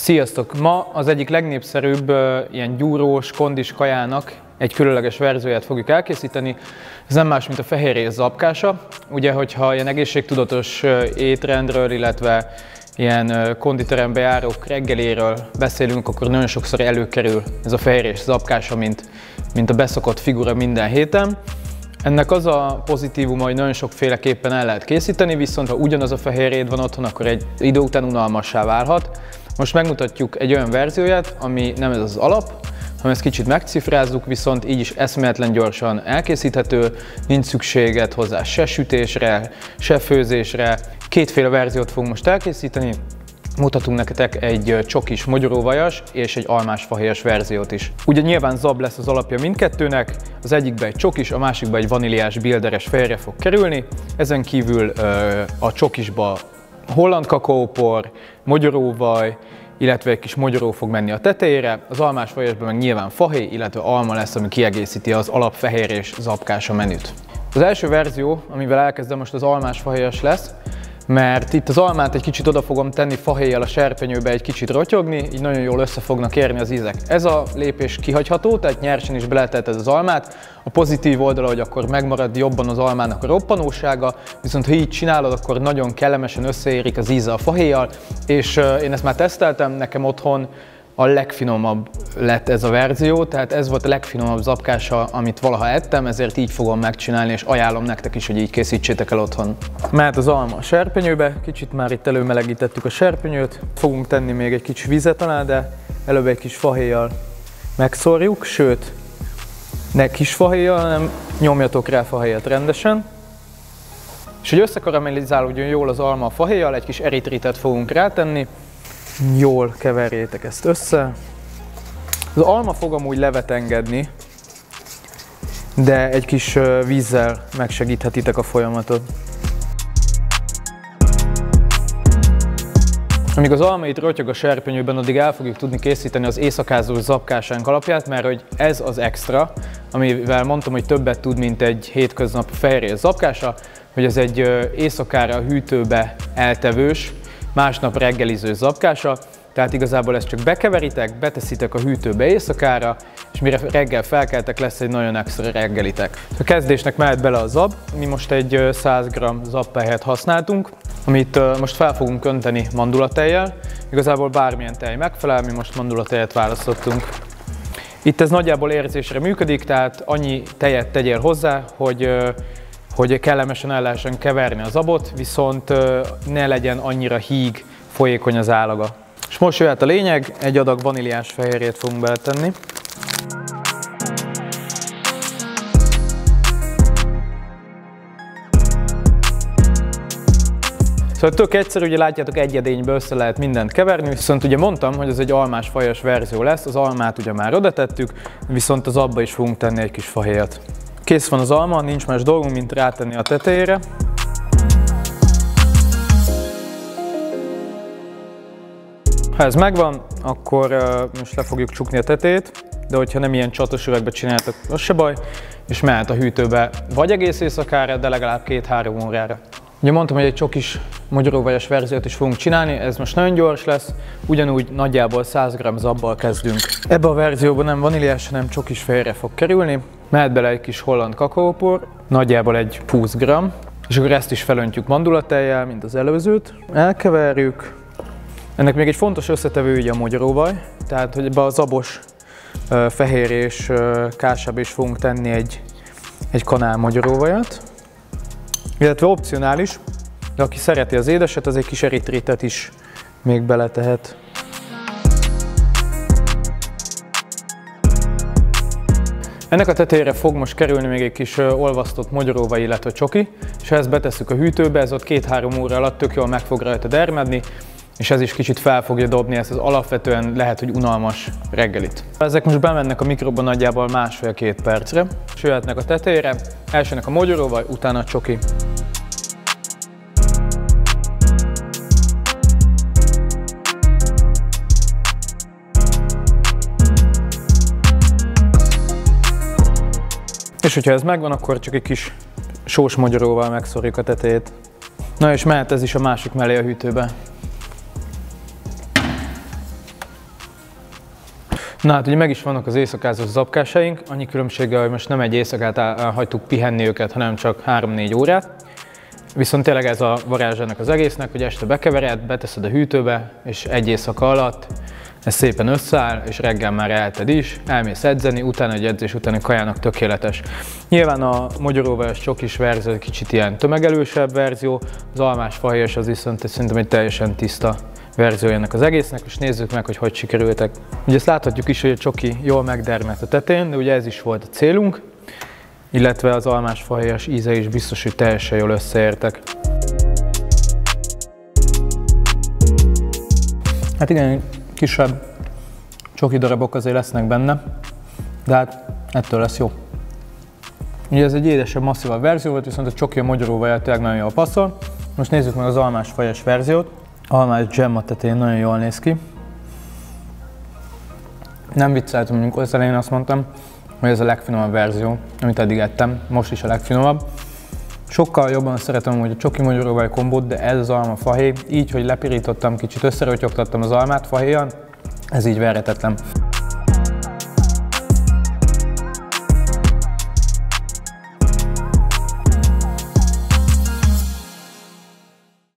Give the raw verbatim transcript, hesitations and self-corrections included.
Sziasztok! Ma az egyik legnépszerűbb uh, ilyen gyúrós, kondis kajának egy különleges verzióját fogjuk elkészíteni. Ez nem más, mint a fehérjés zapkása. Ugye, hogyha ilyen egészségtudatos uh, étrendről, illetve ilyen uh, konditerembe járók reggeléről beszélünk, akkor nagyon sokszor előkerül ez a fehérjés zapkása, mint, mint a beszokott figura minden héten. Ennek az a pozitívuma, hogy nagyon sokféleképpen el lehet készíteni, viszont ha ugyanaz a fehérjéd van otthon, akkor egy idő után unalmassá válhat. Most megmutatjuk egy olyan verzióját, ami nem ez az alap, hanem ezt kicsit megcifrázzuk, viszont így is eszméletlen gyorsan elkészíthető, nincs szükséged hozzá se sütésre, se főzésre. Kétféle verziót fogunk most elkészíteni. Mutatunk nektek egy csokis mogyoróvajas és egy almás fahéjas verziót is. Ugye nyilván zab lesz az alapja mindkettőnek, az egyikbe egy csokis, a másikba egy vaníliás bilderes fehérje fog kerülni. Ezen kívül a csokisba holland kakaópor, mogyoróvaj, illetve egy kis mogyoró fog menni a tetejére, az almás fajasban meg nyilván fahéj, illetve alma lesz, ami kiegészíti az alapfehérjés zapkása menüt. Az első verzió, amivel elkezdem, most az almás fahéjas lesz, mert itt az almát egy kicsit oda fogom tenni fahéjjal a serpenyőbe, egy kicsit rotyogni, így nagyon jól össze fognak érni az ízek. Ez a lépés kihagyható, tehát nyersen is beleteheted az almát. A pozitív oldala, hogy akkor megmarad jobban az almának a roppanósága, viszont ha így csinálod, akkor nagyon kellemesen összeérik az íze a fahéjjal, és én ezt már teszteltem, nekem otthon a legfinomabb lett ez a verzió, tehát ez volt a legfinomabb zapkása, amit valaha ettem, ezért így fogom megcsinálni, és ajánlom nektek is, hogy így készítsétek el otthon. Mehet az alma a serpenyőbe, kicsit már itt előmelegítettük a serpenyőt, fogunk tenni még egy kicsi vizet alá, de előbb egy kis fahéjjal megszórjuk, sőt, ne kis fahéjjal, hanem nyomjatok rá fahéjat rendesen. És hogy összekaramellizálódjon jól az alma a fahéjjal, egy kis eritritet fogunk rátenni. Jól keverjétek ezt össze. Az alma fog amúgy levet engedni, de egy kis vízzel megsegíthetitek a folyamatot. Amíg az alma itt rotyog a serpenyőben, addig el fogjuk tudni készíteni az éjszakázós zapkásánk alapját, mert hogy ez az extra, amivel mondtam, hogy többet tud, mint egy hétköznapi fehérjés zapkása, hogy ez egy éjszakára a hűtőbe eltevős, másnap reggeliző zapkása, tehát igazából ezt csak bekeveritek, beteszitek a hűtőbe éjszakára, és mire reggel felkeltek, lesz egy nagyon extra reggelitek. A kezdésnek mehet bele a zab, mi most egy száz gramm zabpehet használtunk, amit most fel fogunk önteni mandulatejjel. Igazából bármilyen tej megfelel, mi most mandulatejet választottunk. Itt ez nagyjából érzésre működik, tehát annyi tejet tegyél hozzá, hogy hogy kellemesen el lehessen keverni a zabot, viszont ne legyen annyira híg, folyékony az állaga. És most jöhet a lényeg, egy adag vaníliás fehérjét fogunk beletenni. Szóval tök egyszerű, ugye látjátok, egy edénybe össze lehet mindent keverni, viszont ugye mondtam, hogy ez egy almás fajas verzió lesz, az almát ugye már oda tettük, viszont az abba is fogunk tenni egy kis fahéjat. Kész van az alma, nincs más dolgunk, mint rátenni a tetejére. Ha ez megvan, akkor uh, most le fogjuk csukni a tetejét, de hogyha nem ilyen csatos üvegbe csináltok, az se baj, és mehet a hűtőbe vagy egész éjszakára, de legalább két-három órára. Ugye mondtam, hogy egy csokis mogyoróvajas verziót is fogunk csinálni, ez most nagyon gyors lesz, ugyanúgy nagyjából száz gramm zabbal kezdünk. Ebbe a verzióban nem vaníliás, hanem csokis fehérje fog kerülni. Mehet bele egy kis holland kakaópor, nagyjából egy húsz gramm, és akkor ezt is felöntjük mandulatejjel, mint az előzőt. Elkeverjük. Ennek még egy fontos összetevő ugye a mogyoróvaj, tehát hogy ebbe a zabos fehérjés kásába is fogunk tenni egy, egy kanál mogyoróvajat. Illetve opcionális, de aki szereti az édeset, az egy kis eritritet is még beletehet. Ennek a tetejére fog most kerülni még egy kis olvasztott mogyoróvaj, illetve csoki, és ha ezt betesszük a hűtőbe, ez ott két-három óra alatt tök jól meg fog rajta dermedni, és ez is kicsit fel fogja dobni ezt az alapvetően lehet, hogy unalmas reggelit. Ezek most bemennek a mikroba nagyjából másfél-két percre, és jöhetnek a tetejére, elsőnek a mogyoróvaj, utána a csoki. És hogyha ez megvan, akkor csak egy kis sós mogyoróval megszórjuk a tetejét. Na és mehet ez is a másik mellé a hűtőbe. Na hát ugye meg is vannak az éjszakázó zapkásaink, annyi különbséggel, hogy most nem egy éjszakát hagytuk pihenni őket, hanem csak három-négy órát. Viszont tényleg ez a varázs ennek az egésznek, hogy este bekevered, beteszed a hűtőbe, és egy éjszaka alatt ez szépen összeáll, és reggel már elted is, elmész edzeni, utána egy edzés utáni kajának tökéletes. Nyilván a mogyoróvajas csokis verzió egy kicsit ilyen tömegelősebb verzió, az almás fahéjas az viszont szerintem egy teljesen tiszta verziója ennek az egésznek, és nézzük meg, hogy hogy sikerültek. Ugye ezt láthatjuk is, hogy a csoki jól megdermedt a tetején, de ugye ez is volt a célunk, illetve az almás fahéjas íze is biztos, hogy teljesen jól összeértek. Hát igen, kisebb csoki darabok azért lesznek benne, de hát ettől lesz jó. Ugye ez egy édesebb, masszívabb verzió volt, viszont a csoki a mogyoróvajjal tényleg nagyon jól passzol. Most nézzük meg az almás fahéjas verziót. Almás dzsem a tetején nagyon jól néz ki. Nem vicceltem, amikor az elején azt mondtam, hogy ez a legfinomabb verzió, amit eddig ettem, most is a legfinomabb. Sokkal jobban szeretem hogy a csoki mogyoróvaj kombót, de ez az alma fahéj, így, hogy lepirítottam, kicsit összerötyogtattam az almát fahéjan, ez így verhetetlen.